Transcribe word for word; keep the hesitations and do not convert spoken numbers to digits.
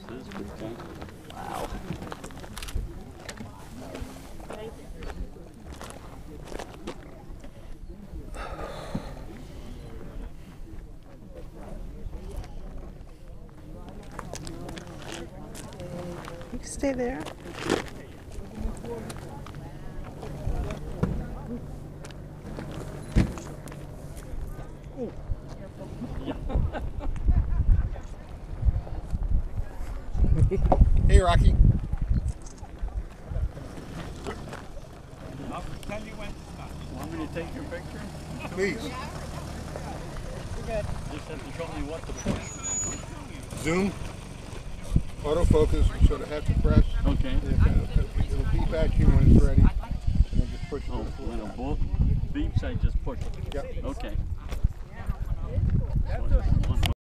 This is pretty cool. Wow. You can stay there. Hey, Rocky. I'll tell you when to stop. Want me to take your picture? Please. Just have to show me what to push. Zoom. Autofocus. You sort of have to press. Okay. And it'll, it'll beep at you when it's ready. And then just push it. Oh, when a book beeps, I just push it. Yep. Okay.